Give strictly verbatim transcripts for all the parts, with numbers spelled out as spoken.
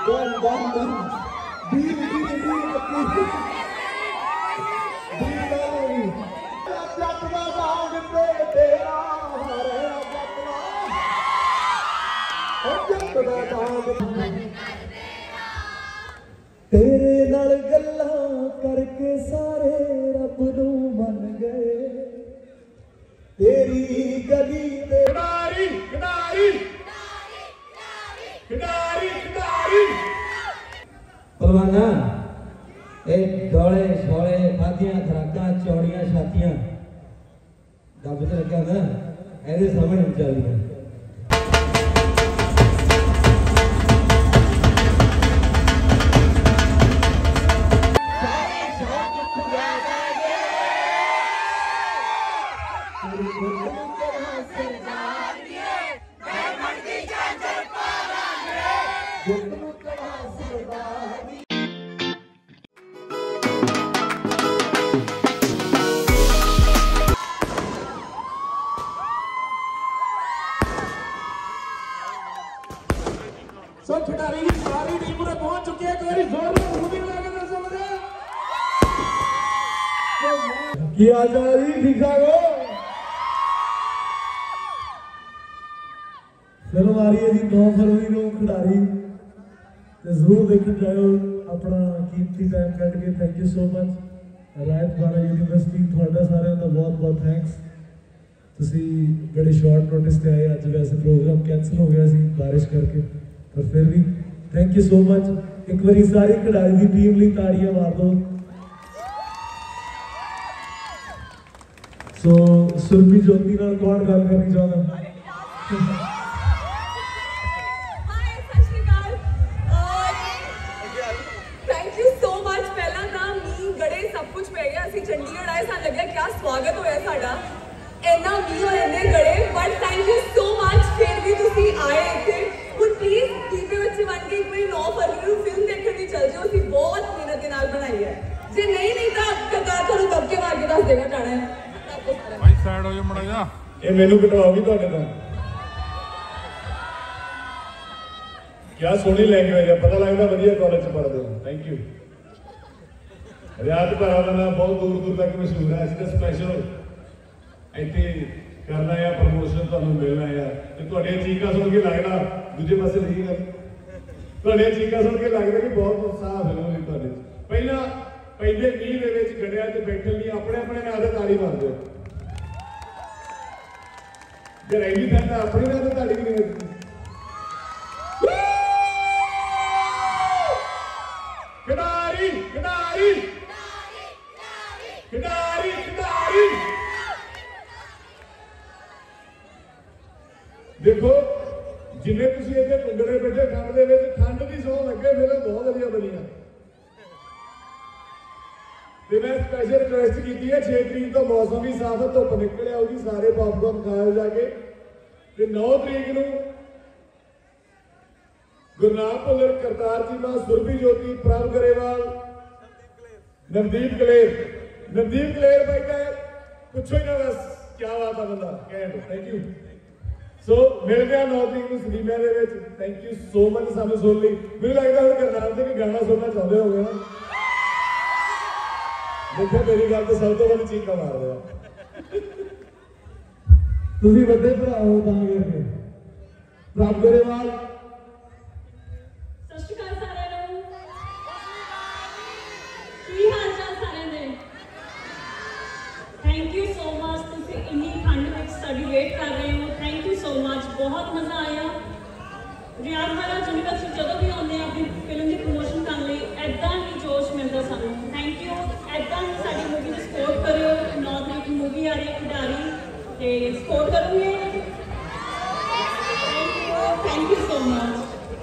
One, one, one. Beat, beat, beat, beat. Beat on. Jatna naam te tera hare jatna. Oh jatna naam तेरे नाल गल्लां करके सारे रब नूं मन गए तेरी गली ते खिडारी खिडारी खिडारी खिडारी पलवाना ए डोले छोले खादियां खराकां चौड़ियां छातियां दब च लग्या ना एदे सामने चलदी सो खिडारी की सारी टीम पूरे पहुंच चुके हैं। एक बार जोर में भूमि लगा के समझे की आ जा रही ठीक ठाक हो फिल्म आ रही है जी नौ फरवरी को खिडारी ते जरूर देखने जाओ अपना कीमती टाइम कट के थैंक यू सो मच रायत बारा यूनिवर्सिटी थोड़ा सारे का बहुत बहुत थैंक्स तुसी बड़े शॉर्ट नोटिस ते आए अज वैसे प्रोग्राम कैंसिल हो गया सी बारिश करके पर फिर भी थैंक यू सो मच एक बार सारी खिडारी की टीम लिए ताड़ियां मार दो सो सुरभि ज्योति नाल कौन गल करनी चाहता चंडीगढ़ आए सन लगे क्या स्वागत होया साडा इन्ना मीह होए इन्ने गड़े but thank you so much फिर भी तुसी आए इत्थे हुण प्लीज दीपे बच्चे बन के एक बारी नौ फरवरी नूं फिल्म देखण भी चल जाओ असीं बहुत मेहनत दे नाल बनाई है जे नहीं नहीं तां सरकार तुहानूं दबके मार के दस देगा जाना है भाई साइड हो जा मड़ा जा ये मेनू कटवाओगी तुहाडे तो क्या सोहनी लैंग्वेज है पता लगदा वधिया कॉलेज च पढ़दे हो थैंक यू रियात भरा का नाम बहुत दूर दूर तक मशहूर है असं स्पैशल इतने करना है प्रमोशन तुहानूं मिलना है तो तुहाडियां चीकां सुन के लगदा दूजे पासे नहीं गल तुहाडियां चीकां सुन के लगदा कि बहुत उत्साह फिल्म लई तुहाडे पहला पहले मीह दे विच गड्डियां ते बैठण लई अपने अपने नाल ते ताड़ी मारदे जे रैली करदा अपनी नाल ते ताड़ी नहीं वजदी खिडारी खिडारी खिडारी खिडारी देखो जिन्हें तुम इतने कुंडले बैठे ठंड के ठंड की सौ लगे फिल्म बहुत वधिया बनी है मैं स्पेशल रिक्वेस्ट की है छे तरीक तो मौसम भी साफ है धुप निकल आऊगी सारे पॉपकॉर्न खाए जाके नौ तरीक नूं गुरनाम भुल्लर करतार जी मां सुरभि ज्योति प्रभ गरेवाल नवदीप कलेर नवदीप कलेर भाई का पूछो ही ना बस क्या बात है बंदा कैंट थैंक यू सो मिलते हैं नौ तरीक को सिनेमा दे विच थैंक यू सो मच सानू सुन ली मुझे लगता है करनाल से कोई गाना सुनना चाहते हो ना देखो मेरी गल तो सब तो वाली चीका मार दिया तुसी बड़े भरा हो तां करके Prabh Grewal thank you so much तुम इन्नी ठंड में साड़ी वेट कर रहे हो थैंक यू सो मच बहुत मज़ा आया रियाज वाला यूनिवर्सिटी जो भी आते अपनी फिल्म की प्रमोशन करने इदा ही जोश मिलता सानू थैंक यू इदा ही साड़ी मूवी को सपोर्ट करो नौ तरीक मूवी आ रही है खिडारी तो सपोर्ट करोगे thank you thank you so much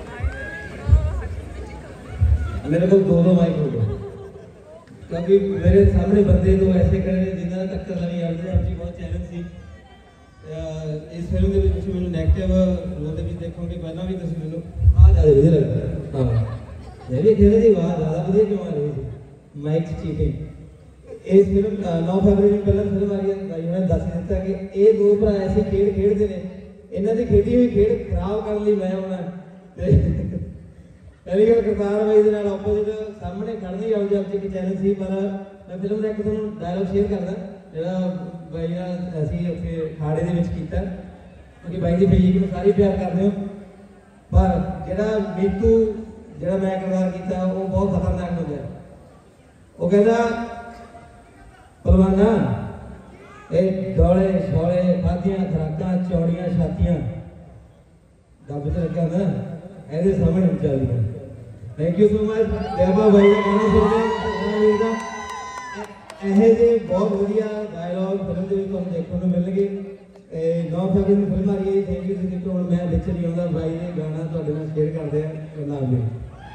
मेरे को दो दो माइक हो गए क्योंकि मेरे सामने बंदे तो ऐसे करे जिन्होंने टक्कर नहीं आते आपकी बहुत चैलेंज थी इस फिल्म के विच मैंने नेगेटिव रोल के देखोगे पहला भी तुम मैंने आ ज़्यादा वधिया लगता हाँ मैं भी खेल की आवाज़ ज़्यादा वधिया क्यों आ रही थी माइक चीटिंग इस फिल्म नौ फरवरी पहला फिल्म आ रही है भाई उन्होंने दस दिता कि ये दो भरा ऐसे खेल खेलते हैं इन्हों की खेडी हुई खेल खराब करने मैं आना पहली गल करतार भाई दे नाल ऑपोजिट सामने खड़ना ही आओ जब एक चैलेंज सी पर मैं फिल्म का एक तुहानू डायलॉग शेयर करदा जेड़ा भाई नाल असीं उत्थे खाड़े दे विच कीता क्योंकि भाई दी फिजिक नूं सारे प्यार करदे हो पर जेड़ा मीतू जेड़ा मैं किरदार कीता वो बहुत खतरनाक हो गया वो कहदा पहलवाना ए डोले शोले खादियां खराकां चौड़ियां छातियां दब ते लग्या होंदा ना ऐसे सामने नहीं चलदी थैंक यू सो मच देवा भाई का गाना सुनते हैं ਇਹ जे बहुत वधिया डायलॉग फिल्म ਦੇ ਵਿੱਚ ਤੁਹਾਨੂੰ ਦੇਖਣ ਨੂੰ ਮਿਲਣਗੇ नौ फरवरी ਨੂੰ ਫਿਲਮ ਆ ਰਹੀ ਹੈ ਥੈਂਕ ਯੂ ਤੁਸੀਂ ਹੁਣ ਮੈਂ ਵਿੱਚ ਨਹੀਂ ਆਉਂਦਾ ਬਾਈ ਨੇ ਗਾਣਾ ਤੁਹਾਡੇ ਨਾਲ ਸ਼ੇਅਰ ਕਰਦੇ ਆ ਨਾਮ ਦੇ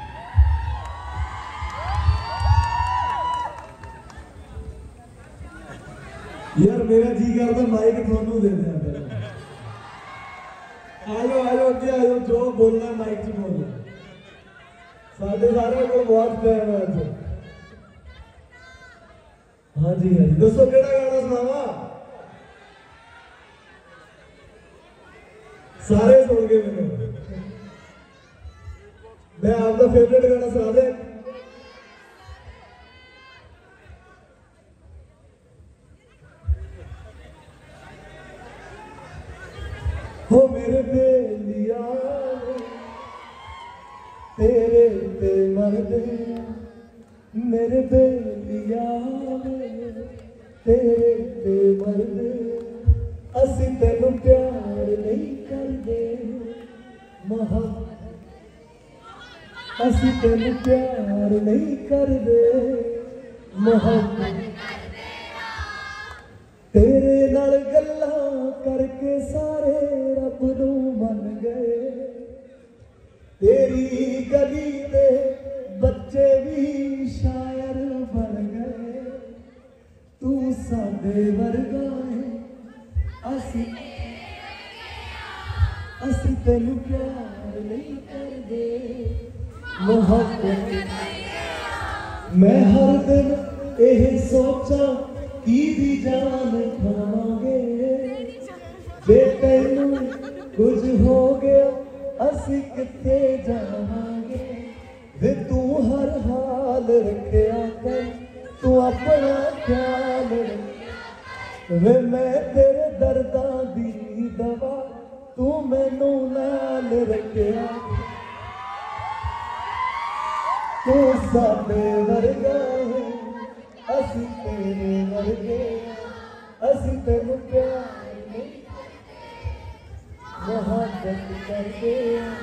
यार मेरा जी करता माइक थानू दे दिया फिर आयो आयो अगे आयो जो बोलना माइक च बोलो साडे सारे को बहुत टाइम है आज हाँ जी हाँ जी दसो केड़ा गाना सुनावा सारे सुन गए मैंने मैं आपका फेवरेट गाना सुना दे हो मेरे बेलिया तेरे ते मरदे मेरे बेलिया तेरे ते मरदे असी तेनू प्यार नहीं करदे महा असी तेनू प्यार नहीं करदे मोहब्बत तेरे नाल गल्लां करके सारे रब नू मन गए तेरी गली दे बच्चे भी शायर बन गए तू साडे वर्गा है असी असी तेनू प्यार नहीं करदे मोहब्बत मैं हर दिन यह सोचा की भी जान खावांगे जे तैनू कुछ हो गया असी किथे जावांगे वे तू हर हाल रखिया कर तू अपना ख्याल रख वे मैं तेरे दर्दां दी दवा तू मैनू नाल रखिया तू साडे वर्गा है असी तेरे वर्गे असी तेनू प्यार नहीं मोहब्बत करते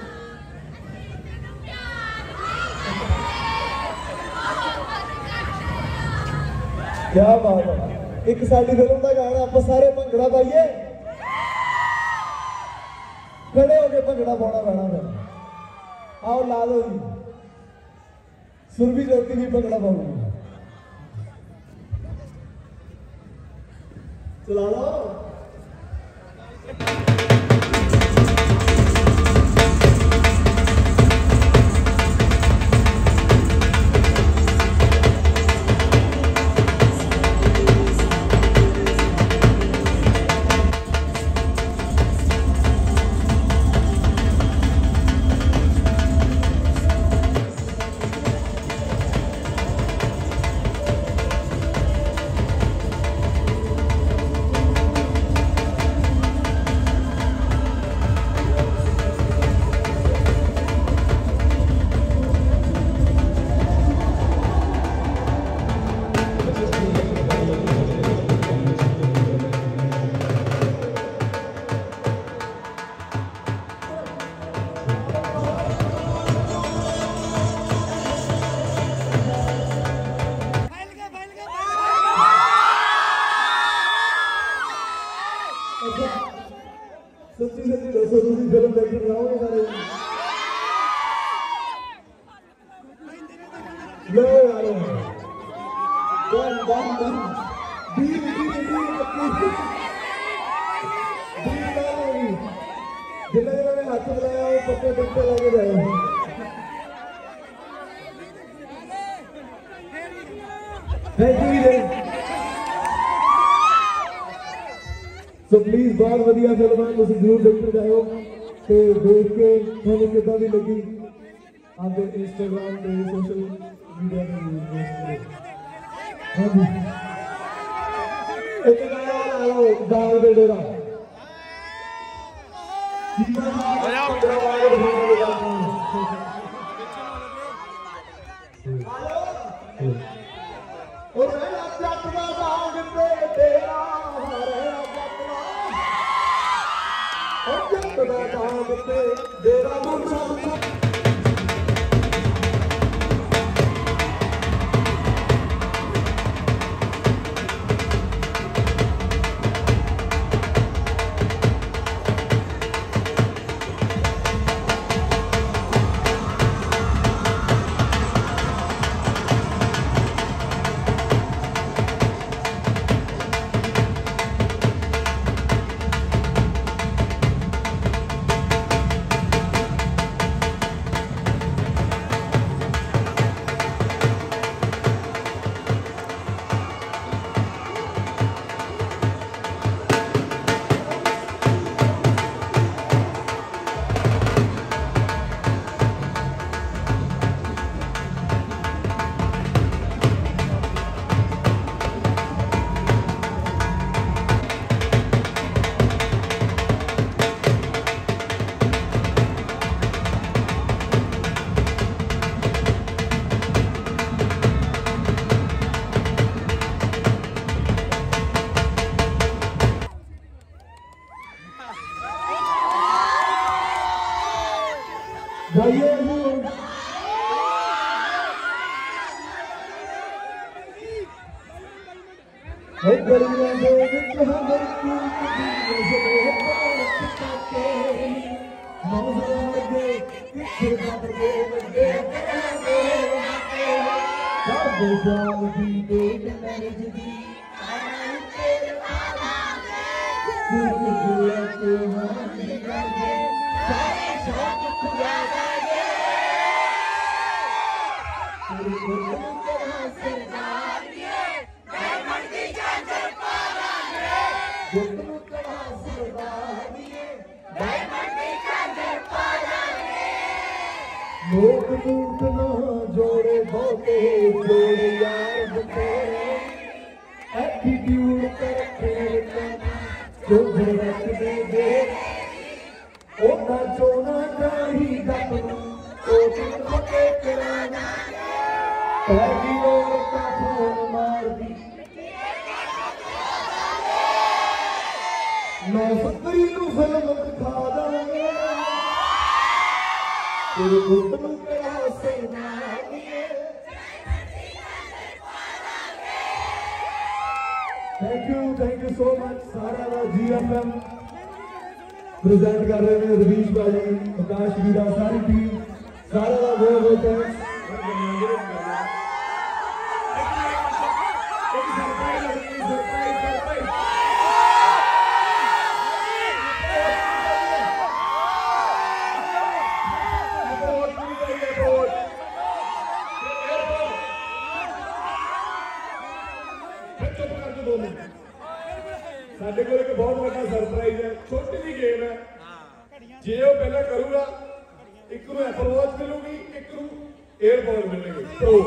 क्या बात है एक साडी फिल्म का गाना आप सारे भंगड़ा पाइए खड़े होके भंगड़ा पाना पैना फिर आओ ला दो जी सुरभि ज्योति भी भंगड़ा पाऊंगी चला लो सच्ची सच्ची दसो तुम फिल्म देख के बनाओगे सारे लो यारो डन डन डन डी डी डी अपनी डी डालोगी जिन्ना जिन्ना ने हाथ लगाया वो पत्ते पत्ते लगे जाए थैंक यू सो प्लीज बहुत वधिया फिल्म है तुम जरूर देखते जाओ तो देख के थोड़ी कितना भी लगी आपके इंस्टाग्राम पे सोशल मीडिया पे पोस्ट करें। हाँ जी एक गाना ला लो दाल दे डेरा और रहना जटवा दाग पे तेरा रहना जटवा और जटवा दाग पे तेरा मुर्शा जाइए गलियां दे विच हर तू मौजा लगे किथे दब के लगे कर दे जान दी देख नरज दी तेरे वाला दे गुरु के हाथ लगे सारे शौक खुदा दे तेरे को तेरा सरदार ये डायमंड की चांचर पाला रे गुरु तेरा सरदार ये डायमंड की चांचर पाला रे लोग दूत ना जोड़े बहुते जोड़े यार बतेरे एटीट्यूड कर खेल करना जो रख दे दे ओना चोना चाही गपनू ओ दिन होके कराना पहली ओर का फोन मार दी नौ सत्तरी नू फिल्म दिखा दांगे तेरे पुत नू कहा सेना दिए thank you thank you so much सारा दा जी एफ एम प्रेजेंट कर रहे हैं रवीश भाजी प्रकाश वीरा सारी टीम सारा का बहुत बहुत थैंक्स ਸਾਡੇ ਕੋਲ ਇੱਕ ਬਹੁਤ ਵੱਡਾ ਸਰਪ੍ਰਾਈਜ਼ ਹੈ ਛੋਟੀ ਜਿਹੀ ਗੇਮ ਹੈ ਜੇ ਉਹ ਪਹਿਲਾਂ ਕਰੂਗਾ ਇੱਕ ਨੂੰ ਐਪਲ ਵਾਚ ਮਿਲੂਗੀ ਇੱਕ ਨੂੰ 에어ਪੋਡ ਮਿਲਣਗੇ ਪ੍ਰੋ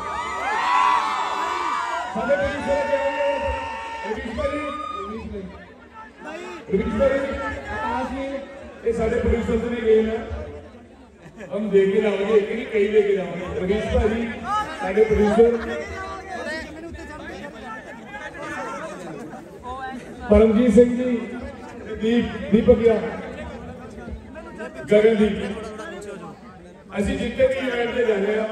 ਸਾਡੇ ਪ੍ਰੋਡਿਊਸਰ ਕਹਿੰਦੇ ਰਵੀਸ਼ ਭਾਈ ਰਵੀਸ਼ ਨਹੀਂ ਰਵੀਸ਼ ਭਾਈ ਆਕਾਸ਼ ਨੇ ਇਹ ਸਾਡੇ ਪ੍ਰੋਡਿਊਸਰ ਦੀ ਗੇਮ ਹੈ हम देख के जाओगे एक नहीं कई लेके जाओगे रवीश भाई साढ़े प्रोड्यूसर परमजीत सिंह जी दीप दीपक गगनदीप ਅਸੀਂ ਜਿੱਥੇ ਵੀ ਇਵੈਂਟ ਤੇ ਜਾਂਦੇ ਆ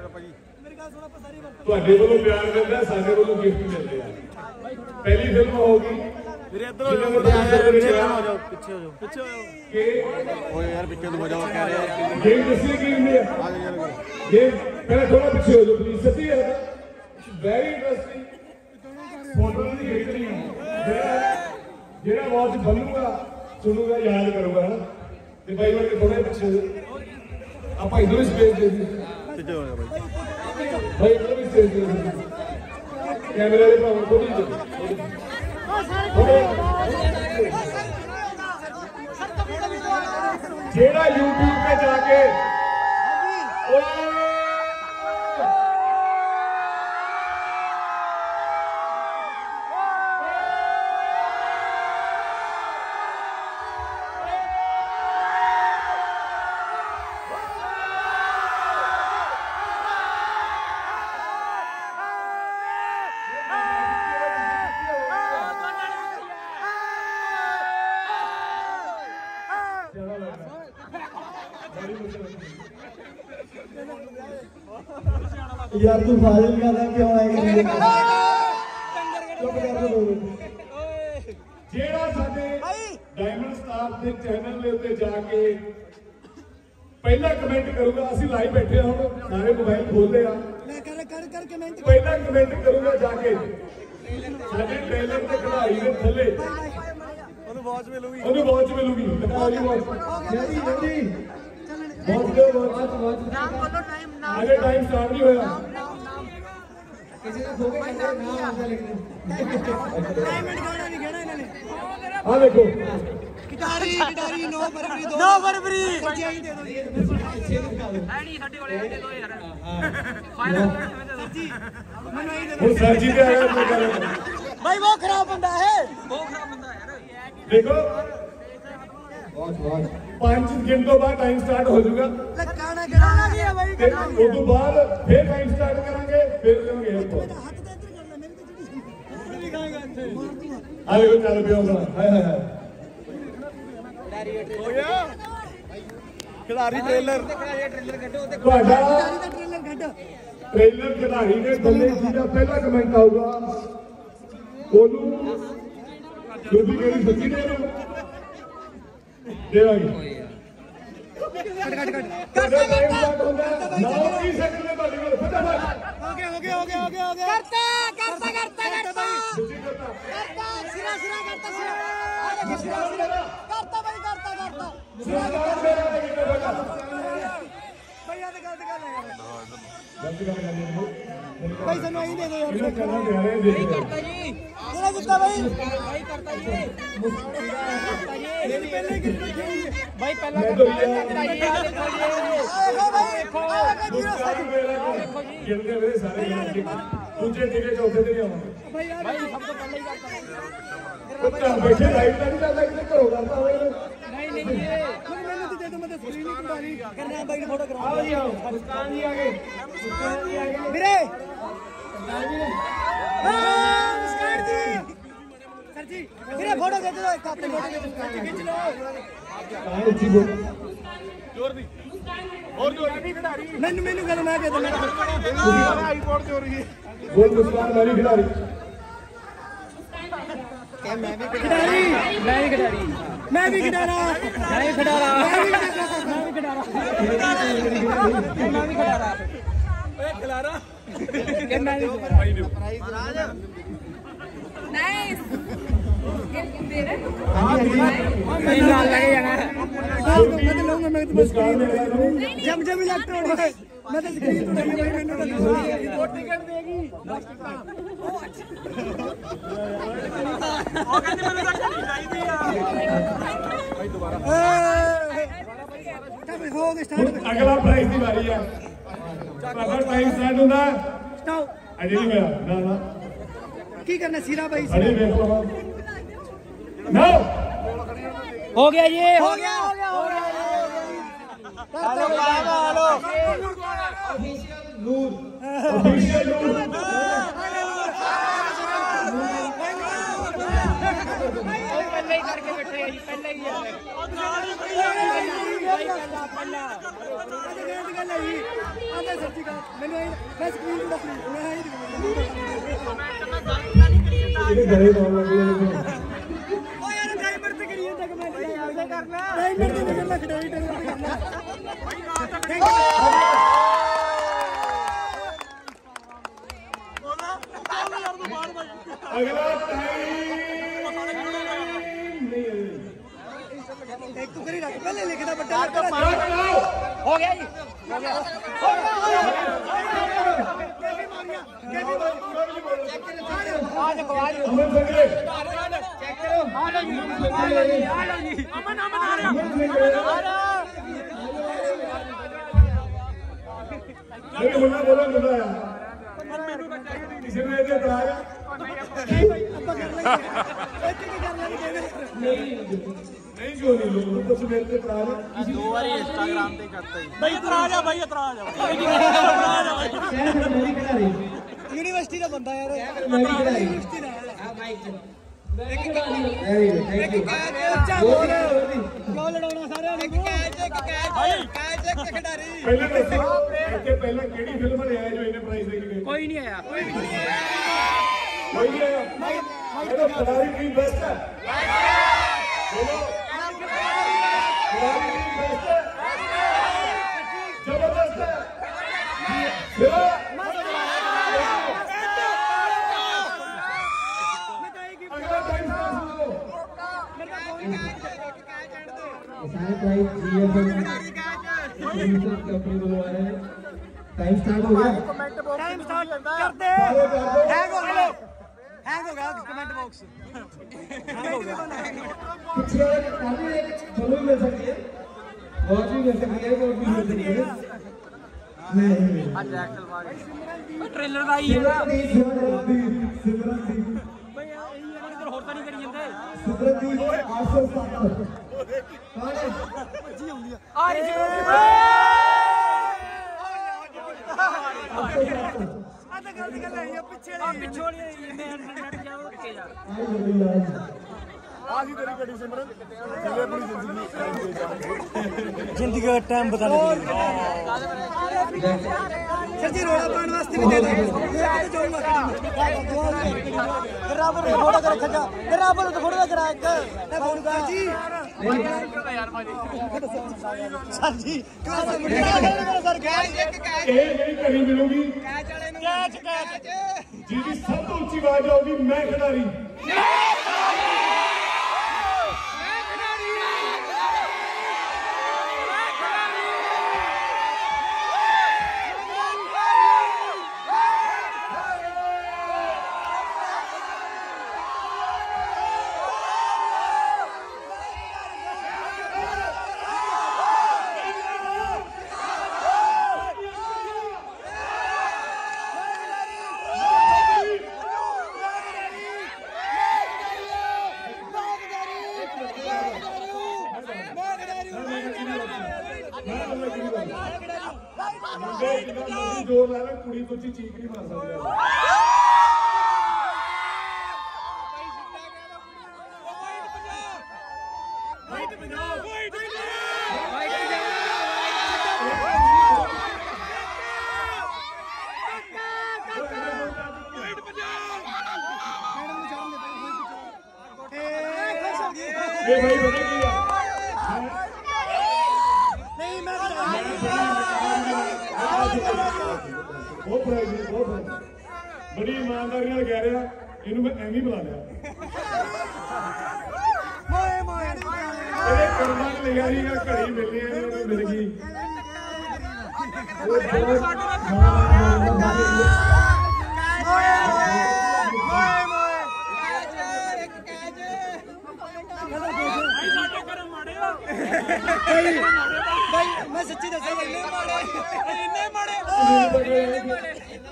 ਤੁਹਾਡੇ ਵੱਲੋਂ ਪਿਆਰ ਮਿਲਦਾ ਸਾਡੇ ਵੱਲੋਂ ਗਿਫਟ ਮਿਲਦੇ ਆ ਪਹਿਲੀ ਫਿਲਮ ਹੋਊਗੀ ਵੀਰੇ ਇੱਧਰ ਹੋ ਜਾਓ ਪਿੱਛੇ ਹੋ ਜਾਓ ਪਿੱਛੇ ਹੋ ਜਾਓ ਪਿੱਛੇ ਹੋ ਜਾਓ ਕਿ ਓਏ ਯਾਰ ਪਿੱਛੇ ਤੋਂ ਵਜਾਓ ਕਹਿ ਰਹੇ ਗੇਮ ਦੱਸੀ ਕੀ ਹੁੰਦੀ ਹੈ ਗੇਮ ਪਹਿਲਾਂ ਥੋੜਾ ਪਿੱਛੇ ਹੋ ਜਾਓ ਪਲੀਜ਼ ਸੱਚੀ ਹੈ ਵੈਰੀ ਇੰਟਰਸਟਿੰਗ ਫੋਟੋ ਦੀ ਵੇਖਣੀ ਹੈ ਜਿਹੜਾ ਜਿਹੜਾ ਵਾਚ ਬੰਨੂਗਾ ਸੁਣੂਗਾ ਯਾਦ ਕਰੂਗਾ ਹਨਾ ਤੇ ਬਾਈ ਵਰ ਕੇ ਥੋੜਾ ਪਿੱਛੇ ਹੋ ਜਾਓ ਆਪਾਂ ਇਧਰ ਸਪੇਸ ਦੇ ਦੇ ਪਿੱਛੇ ਹੋ ਜਾ ਬਾਈ ਬਾਈ ਇਧਰ ਵੀ ਸਪੇਸ ਦੇ ਦੇ ਕੈਮਰੇ ਵਾਲੇ ਭਾਵੇਂ ਥੋੜੀ ਜਿਹੀ ਜਿਹੜਾ YouTube पे जाके यार तू फाजिल का था क्यों आएगा चुप कर दो ਜਿਹੜਾ ਸਾਡੇ ਡਾਇਮੰਡ ਸਟਾਰ ਦੇ ਚੈਨਲ ਦੇ ਉੱਤੇ ਜਾ ਕੇ ਪਹਿਲਾ ਕਮੈਂਟ ਕਰੂਗਾ ਅਸੀਂ ਲਾਈਵ ਬੈਠੇ ਹਾਂ ਹੁਣ ਸਾਰੇ ਮੋਬਾਈਲ ਖੋਲਦੇ ਆ ਮੈਂ ਕਰ ਕਰ ਕਰ ਕਮੈਂਟ ਪਹਿਲਾ ਕਮੈਂਟ ਕਰੂਗਾ ਜਾ ਕੇ ਸਾਡੇ ਟ੍ਰੇਲਰ ਦੇ ਖਿਡਾਰੀ ਦੇ ਥੱਲੇ ਉਹਨੂੰ ਵਾਚ ਮਿਲੂਗੀ ਉਹਨੂੰ ਵਾਚ ਮਿਲੂਗੀ ਦਿਖਾਓ ਜੀ ਵਾਚ जल्दी जल्दी ਵਾਚ ਦਿਓ ਵਾਚ बहुत ਨਾਮ ਬੋਲੋ ਟਾਈਮ ਨਾਮ ਅਜੇ ਟਾਈਮ ਸਟਾਰਟ ਨਹੀਂ ਹੋਇਆ किसी ने धोखे का नाम आ गया लेकिन ਡਾਇਮੰਡ ਗਾਣਾ ਨਹੀਂ ਖੇੜਾ ਇਹਨਾਂ ਨੇ ਆ ਦੇਖੋ ਖਿਡਾਰੀ ਖਿਡਾਰੀ ਨੌ ਫਰਵਰੀ ਨੌ ਫਰਵਰੀ ਸੱਚਾਈ ਦੇ ਦਿਓ ਜੀ पीछे दिखा दो ਹੈ ਨਹੀਂ ਸਾਡੇ ਕੋਲੇ ਦੇ ਦੋ ਯਾਰ हां ਫਾਈਨਲ ਸੱਚੀ ਮੈਨੂੰ ਇਹ ਦੇ ਹੁਣ ਸਰ ਜੀ ਤੇ ਆਇਆ ਕੋਈ ਗੱਲ ਨਹੀਂ। ਭਾਈ ਬਹੁਤ ਖਰਾਬ ਬੰਦਾ ਹੈ ਬਹੁਤ ਖਰਾਬ ਬੰਦਾ ਯਾਰ ਦੇਖੋ बहुत बहुत ਪੰਜ ਗਿਣ ਤੋਂ ਬਾਅਦ ਟਾਈਮ ਸਟਾਰਟ ਹੋ ਜਾਊਗਾ ਲਕਾਣਾ ਕਿਹੜਾ ਵੀ ਹੈ ਭਾਈ ਤੇ ਉਸ ਤੋਂ ਬਾਅਦ ਫਿਰ ਟਾਈਮ ਸਟਾਰਟ ਕਰਾਂਗੇ ਫਿਰ ਦੇਵਾਂਗੇ 에어ਪੋਰਟ ਹੱਥ ਤੇ ਇੱਧਰ ਕਰ ਲੈ ਮੇਰੀ ਤੇ ਜਿਹੜੀ ਉੱਪਰ ਵੀ ਖਾਏਗਾ ਇੱਥੇ ਆ ਦੇਖੋ ਚੱਲ ਪਿਆ ਉਹਦਾ ਹਾਏ ਹਾਏ ਹਾਏ ਖਿਡਾਰੀ ਟ੍ਰੇਲਰ ਤੁਹਾਡਾ ਖਿਡਾਰੀ ਦਾ ਟ੍ਰੇਲਰ ਕੱਢ ਟ੍ਰੇਲਰ ਖਿਡਾਰੀ ਦੇ ਥੱਲੇ ਜਿਹਦਾ ਪਹਿਲਾ ਕਮੈਂਟ ਆਊਗਾ ਉਹਨੂੰ ਜੋਦੀ ਕਿਹੜੀ ਸੱਚੀ ਦੇ ਨੂੰ ਦੇਵਾਂਗੇ ਕੱਟ ਕੱਟ ਕੱਟ ਤੁਹਾਡਾ ਟਾਈਮ ਸਟਾਰਟ ਹੁੰਦਾ ਨੌ ਤੀਹ ਸੈਕਿੰਡ ਦੇ ਤੁਹਾਡੇ ਕੋਲ ਫਟਾਫਟ ਹੋ ਗਿਆ ਹੋ ਗਿਆ ਹੋ ਗਿਆ ਹੋ ਗਿਆ ਹੋ ਗਿਆ ਕਰਤਾ ਕਰਤਾ ਕਰਤਾ ਕਰਤਾ ਸੱਚੀ ਕਰਤਾ ਕਰਤਾ ਸਿਰਾ ਸਿਰਾ ਕਰਤਾ ਸਿਰਾ ਆ ਦੇਖੋ ਸਿਰਾ ਸਿਰਾ ਕਰਤਾ ਭਾਈ ਕਰਤਾ ਕਰਤਾ ਸਰਕਾਰ ਦੇ ਨਾਲ ਕਿਤੇ ਫਟਾ ਭਾਈ ਆ ਤੇ ਗਲਤ ਗੱਲ ਹੈ ਯਾਰ ਗਲਤ ਗੱਲ ਕਰ ਲਈ ਭਾਈ ਸਾਨੂੰ ਆਈ ਦੇ ਦਿਓ ਯਾਰ ਇਹਨਾਂ ਕਰਨਾ ਦੇ ਰਹੇ ਦੇਖ ਕਿਹੜਾ ਜਿੱਤਾ ਭਾਈ ਭਾਈ ਕਰਤਾ ਜੀ ਇਹ ਪਹਿਲੇ ਕਿਹਨੇ ਖੇਡੀ ਭਾਈ ਪਹਿਲਾਂ ਮੈਂ ਤਾਂ ਯਾਰ ਦੇਖੋ ਭਾਈ ਦੇਖੋ ਮੁਸਕਾਨ ਮੇਰਾ ਗਿਣਦੇ ਵੇ ਸਾਰੇ ਯਾਰ ਦੂਜੇ ਤੀਜੇ ਚੌਥੇ ਤੇ ਨਹੀਂ ਆਵਾਂਗੇ ਭਾਈ ਯਾਰ ਭਾਈ ਸਭ ਤੋਂ ਪਹਿਲਾਂ ਹੀ ਕਰਤਾ ਉਹ ਘਰ ਬੈਠੇ ਲਾਈਵ ਤਾਂ ਨਹੀਂ ਚੱਲਦਾ ਕਿਤੇ ਘਰੋਂ ਕਰਦਾ ਹੋਵੇ ਨਹੀਂ ਨਹੀਂ ਇਹ ਮੈਨੂੰ ਤੇ ਦੇ ਦੋ ਮੈਂ ਤਾਂ ਸਕਰੀਨ ਹੀ ਕਢਾਣੀ ਕਰਨਾ ਬਾਈ ਨੂੰ ਫੋਟੋ ਕਰਾਓ ਆਓ ਜੀ ਆਓ ਮੁਸਕਾਨ ਜੀ ਆ ਗਏ ਮੁਸਕਾਨ ਜੀ ਆ ਗਏ ਵੀਰੇ ਹਾਂ ਮੁਸਕਾਨ ਜੀ ਸਰ ਜੀ ਵੀਰੇ ਫੋਟੋ ਖਿੱਚ ਲਓ ਇੱਕ ਆਪਣੀ ਫੋਟੋ ਖਿੱਚ ਲਓ ਕਾਂ ਉੱਚੀ ਬੋਲ ਮੈਨੂੰ ਮੈਨੂੰ ਗੱਲ ਮੈਂ ਦੇ ਦਿੰਦਾ ਆਈਪੋਡ ਚੋਰ ਗਈ ਬੋਲ ਮੁਸਕਾਨ ਵਾਲੀ ਖਿਡਾਰੀ ਖਿਡਾਰੀ ਮੈਂ ਵੀ ਖਿਡਾਰੀ ਮੈਂ ਵੀ ਖਿਡਾਰਾ ਮੈਂ ਵੀ ਖਿਡਾਰਾ ਮੈਂ ਵੀ ਖਿਡਾਰਾ ਮੈਂ ਵੀ ਖਿਡਾਰਾ ਓਏ ਖਿਲਾਰਾ ਕਿ ਮੈਂ ਵੀ ਨਾਈਸ ਗਿਫਟ ਦੇ ਰਹੇ ਮੈਂ ਨਾਲ ਲੱਗ ਜਾਣਾ ਮੈਂ ਤਾਂ ਲਾਉਂਗਾ ਮੈਂ ਤਾਂ ਮੁਸਕਾਨ ਮੇਰਾ ਨੂੰ ਜਮ ਜਮ ਇਲੈਕਟ੍ਰੋਨ ਹੋਏ ਮੈਂ ਤਾਂ ਸਕਰੀਨ ਤੋਂ ਲੱਗੀ ਭਾਈ ਮੈਨੂੰ ਤਾਂ ਉਹ ਟਿਕਟ ਦੇਗੀ ਉਹ ਕਹਿੰਦੇ ਮੈਨੂੰ ਤਾਂ ਘੜੀ ਚਾਹੀਦੀ ਆ ਤਾਂ ਹੋ ਗਿਆ ਸਟਾਰਟ ਹੁਣ ਅਗਲਾ ਪ੍ਰਾਈਜ਼ ਦੀ ਵਾਰੀ ਆ ਤੁਹਾਡਾ ਟਾਈਮ ਸਟਾਰਟ ਹੁੰਦਾ ਸਟਾਪ ਅਜੇ ਨਹੀਂ ਹੋਇਆ ਨਾ ਨਾ ਕੀ ਕਰਨਾ ਸੀਰਾ ਬਾਈ ਅਜੇ ਵੇਖ ਲਓ ਨਾ ਹੋ ਗਿਆ ਜੀ ਹੋ ਗਿਆ ਹੋ ਗਿਆ ਹੋ ਗਿਆ ਹਲੋ ਬਾਬਾ ਹਲੋ नूर ਅਫੀਸ਼ੀਅਲ ਨੂੰ ਪਹਿਲੇ ਹੀ ਕਰਕੇ ਬੈਠੇ ਆ ਜੀ ਪਹਿਲੇ ਹੀ ਆ ਪਹਿਲਾ ਗੱਲ ਹੈ ਜੀ ਆਂਦਾ ਸੱਚੀ ਗੱਲ ਮੈਨੂੰ ਮੈਂ ਸਕਰੀਨ ਨੂੰ ਦੱਸਣੀ ਮੈਂ ਹੀ ਇਹਦੇ ਗਲੇ ਲਾਉਣ ਲੱਗੇ ਨੇ ਓ ਯਾਰ ਡਰਾਈਵਰ ਤੇ ਕਰੀ ਜਾਂਦਾ ਕਮੈਂਟ ਐਸੇ ਕਰਨਾ ਡਰਾਈਵਰ ਤੇ ਕਰਨਾ ਖਿਡਾਰੀ ਤੇ ਕਰਨਾ ਅਗਲਾ ਟਾਈਮ ਨਹੀਂ ਇੱਕ ਤੂੰ ਕਰੀ ਰੱਖ ਪਹਿਲੇ ਲਿਖਦਾ ਵੱਡਾ ਹੋ ਗਿਆ ਜੀ ਹੋ ਗਿਆ ਹੋ ਗਿਆ ਆ ਦੇਖੋ ਆ ਦੇਖੋ ਅਮਨ ਸੰਗਰੇ ਚੈੱਕ ਕਰੋ ਆ ਲਓ ਜੀ ਆ ਲਓ ਜੀ ਆ ਲਓ ਜੀ ਅਮਨ ਅਮਨ ਆ ਰਿਹਾ ਆ ਰਿਹਾ नहीं मुन्ना बोला मुन्ना यार किसी ने ये इतराज है नहीं क्यों नहीं लोग कुछ मेरे पे इतराज है दो बार इंस्टाग्राम पे करता ही भाई इतराज आ भाई इतराज आ यूनिवर्सिटी का बंदा यार यूनिवर्सिटी ना हां mic very good thank you क्यों लड़ाਉਣਾ ਸਾਰਿਆਂ ਨੂੰ ਕੈਚ ਇੱਕ ਕੈਚ ਕੈਚ ਇੱਕ ਖਿਡਾਰੀ ਪਹਿਲਾਂ ਦੱਸੋ ਇੱਥੇ ਪਹਿਲਾਂ ਕਿਹੜੀ ਫਿਲਮ ਨੇ ਆਇਆ ਜੋ ਇਹਨੇ ਪ੍ਰਾਈਜ਼ ਦੇ ਕੇ ਗਏ ਕੋਈ ਨਹੀਂ ਆਇਆ ਕੋਈ ਨਹੀਂ ਕੋਈ ਨਹੀਂ ਆਇਆ ਇਹਦਾ ਖਿਡਾਰੀ ਟੀਮ ਬੈਸਟ ਹੈ ਬੋਲੋ ਖਿਡਾਰੀ ਟੀਮ ਬੈਸਟ ਹੈ ਜ਼ਬਰਦਸਤ ਹੈ ਮੇਰਾ अगला टाइम सुनो सारे प्राइस जीएफ कंपनी बोलो आ रहे हैं टाइम स्टार्ट हो गया टाइम स्टार्ट कर दे हैंग हो गया हैंग हो गया कमेंट बॉक्स हैंग हो गया कुछ काफी चलो भी मिल सकती है वॉच भी मिल सकती है वॉच भी मिल सकती है नहीं आज एक्चुअल वाली ट्रेलर ਦਾ ਹੀ ਹੈ ਨਾ सिमरन दी ਬਈ ਇਹ ਇਧਰ ਹੋਰ ਤਾਂ ਨਹੀਂ ਕਰੀ ਜਾਂਦੇ सिमरन दी आठ सौ सात कौन है ਭੱਜੀ ਆਉਂਦੀ ਆ ਆ ਰਹੀ ਆ ਤਾਂ ਗਲਤੀ ਗੱਲ ਹੈ ਪਿੱਛੇ ਵਾਲੀ ਪਿੱਛੇ ਵਾਲੀ ਮੈਂ ਨੈਟ ਜਾ ਕੇ ਜਾ आज ही तेरी कड़ी सिमरन चले अपनी जिंदगी ਜ਼ਿੰਦਗੀ ਦਾ ਟਾਈਮ ਬਤਾने सर जी रोड़ा पाने वास्ते भी दे दो ये तो जाऊंगा गराबर थोड़ा कर रखा गराबर तो थोड़ा करा एक सर जी सर जी क्यों सर कैच एक कैच ਇਹ ਜਿਹੜੀ ਘੜੀ ਮਿਲੂਗੀ कैच वाले ਨੂੰ कैच कैच ਜਿਹਦੀ ਸਭ ਤੋਂ ਉੱਚੀ ਆਵਾਜ਼ ਆਊਗੀ ਮੈਂ ਖਿਡਾਰੀ जोर ला कुड़ी तो चीख नहीं मार सकता ये भाई पता क्या नहीं मैं बहुत प्राइज बहुत बड़ी ईमानदारी ਨਾਲ ਕਹਿ ਰਿਹਾ ਇਹਨੂੰ ਮੈਂ ਐਵੇਂ ਬੁਲਾ ਲਿਆ मोए मोए ਇਹਦੇ ਕਰਮਾਂ 'ਚ ਲਿਖਿਆ ਸੀਗਾ ਘੜੀ ਮਿਲਣੀ ਹੈ ਇਹਨੂੰ ਮਿਲ ਗਈ भाई मैं सच्ची दसा इन्ने माड़े इन्ने माड़े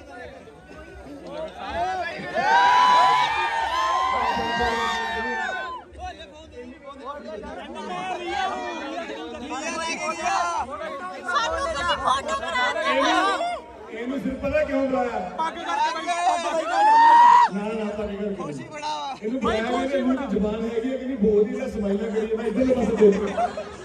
ਇਹਨੂੰ ਸਿਰ ਪਤਾ ਕਿਉਂ ਬੁਲਾਇਆ ਨਾ ਨਾ ਪੱਗ ਕਰਕੇ ਖੁਸ਼ੀ ਬੜਾਵਾ ਇਹਨੂੰ ਬੁਲਾਇਆ ਇਹਦੇ ਮੂੰਹ 'ਚ ਜ਼ਬਾਨ ਹੈਗੀ ਹੈ ਕਿ ਨਹੀਂ ਬੋਲਦੀ ਤਾਂ ਸਮਾਈਲਾਂ ਕਰੀ ਜਾਂਦਾ ਇੱਧਰਲੇ ਪਾਸੇ ਦੇਖ ਕੇ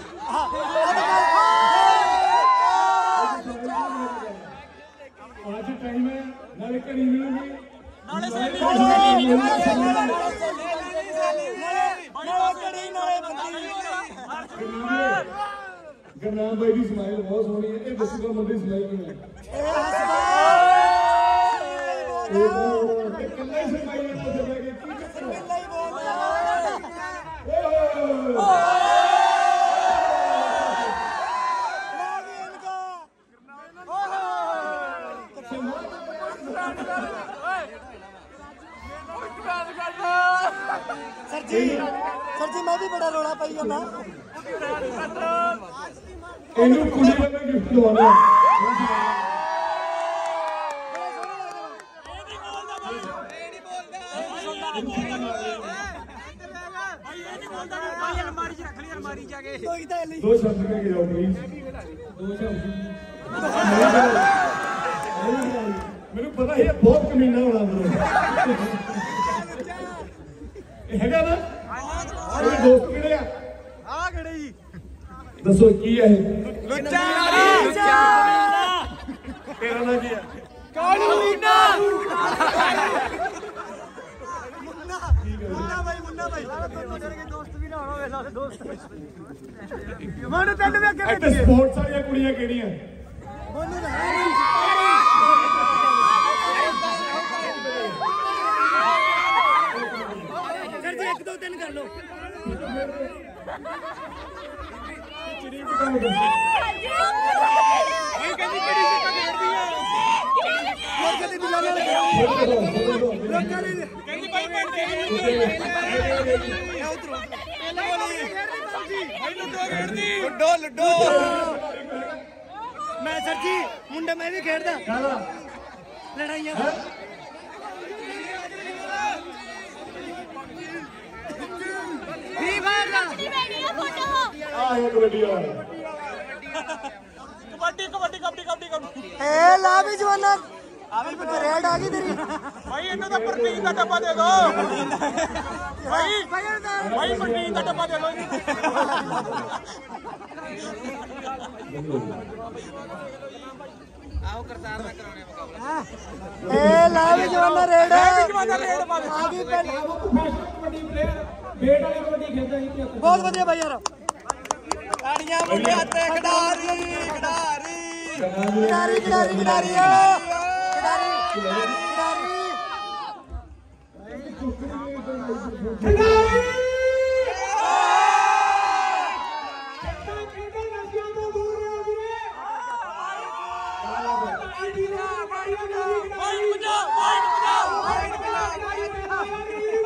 आज टाइम है नाले कड़ी मिलूंगी नाले सैली नाले कड़ी नाले बंदी गरनाम भाई की स्माइल बहुत सोहनी है ये दसूगा मुंडे स्माइल नहीं है कल्ला ही स्माइल है तो जगह की कल्ला ही बोल सर जी सर जी मैं भी बड़ा रोड़ा पाई जाना ਇਹਨੂੰ ਕੁੜੀ ਵੱਲੋਂ ਗਿਫਟ ਦਵਾਉਣਾ अलमारी च रख ली अलमारी जाके दो शब्द कह के जाओ प्लीज दो शब्द ਮੈਨੂੰ ਪਤਾ ਹੀ ਬਹੁਤ ਕਮੀਨਾ ਹੋਣਾ ਮੈਨੂੰ ਇਹ ਹੈਗਾ ਨਾ ਮੇਰੇ ਦੋਸਤ ਕਿਹੜੇ ਆ ਆ ਕਿਹੜੇ ਜੀ ਦੱਸੋ ਕੀ ਹੈ ਇਹ ਲੁੱਚਾ ਤੇਰਾ ਨਾਂ ਕੀ ਹੈ ਕਾਲੂ ਮੁੰਨਾ ਮੁੰਨਾ ਭਾਈ ਮੁੰਨਾ ਭਾਈ ਦੋਸਤ ਵੀ ਨਾ ਹੋਣਾ ਵੇਲਾ ਦੇ ਦੋਸਤ ਮੋਨੂ ਤੈਨੂੰ ਵੀ ਅੱਗੇ ਇੱਥੇ ਸਪੋਰਟਸ ਵਾਲੀਆਂ ਕੁੜੀਆਂ ਕਿਹੜੀਆਂ ਮੋਨੂ ਸਰ ਜੀ ਇੱਕ ਦੋ ਤਿੰਨ ਕਰ ਲਓ ਭਾਈ ਕਹਿੰਦੀ ਕਿਹੜੀ ਸਿੱਕਾ ਖੇਡਦੀ ਆ ਹੋਰ ਕਦੀ ਮਿਲਾ ਲੈ ਲੋਕਾਂ ਨੇ ਕਹਿੰਦੀ ਭਾਈ ਬੰਦੇ ਇਹ ਉਧਰੋਂ ਪਹਿਲਾਂ ਬੋਲੀ ਭਾਈ ਲੁੱਡੋ ਖੇਡਦੀ ਲੁੱਡੋ ਲੁੱਡੋ ਮੈਂ ਸਰ ਜੀ ਮੁੰਡਾ ਮੈਂ ਵੀ ਖੇਡਦਾ ਲੜਾਈਆਂ ਵੀ ਫਾਇਰ ਦਾ ਆਹ ਇਹ ਕਬੱਡੀ ਵਾਲਾ ਕਬੱਡੀ ਕਬੱਡੀ ਕਬੱਡੀ ਕਬੱਡੀ ਕਬੱਡੀ ਏ ਲਾ ਵੀ ਜਵਾਨਾ ਆ ਵੀ ਰੈਡ ਆ ਗਈ ਤੇਰੀ ਭਾਈ ਇਹਨੂੰ ਤਾਂ ਪ੍ਰੋਟੀਨ ਦਾ ਡੱਬਾ ਦੇ ਦੋ ਭਾਈ ਭਾਈ ਪ੍ਰੋਟੀਨ ਦਾ ਡੱਬਾ ਦੇ ਦੋ ਆਓ ਕਰਤਾਰ ਦਾ ਕਰਾਉਣੇ ਮੁਕਾਬਲਾ ਏ ਲਾ ਵੀ ਜਵਾਨਾ ਰੈਡ ਆ ਜਵਾਨਾ ਰੈਡ ਪਾ ਦੇ ਆ ਗਈ ਪਹਿਲੀ ਕਬੱਡੀ ਪਲੇਅਰ ਬੇਟ ਵਾਲੀ ਕਬੱਡੀ ਖੇਡਦਾ ਸੀ ਬਹੁਤ ਵਧੀਆ ਭਾਈ ਯਾਰ ਤਾੜੀਆਂ ਮੁੰਡਿਆਂ ਤੇ ਖਿਡਾਰੀ ਖਿਡਾਰੀ ਖਿਡਾਰੀ ਖਿਡਾਰੀ ਖਿਡਾਰੀ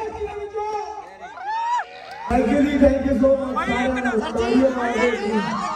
ਥੈਂਕ ਯੂ ਜੀ ਥੈਂਕ ਯੂ ਸੋ ਮਚ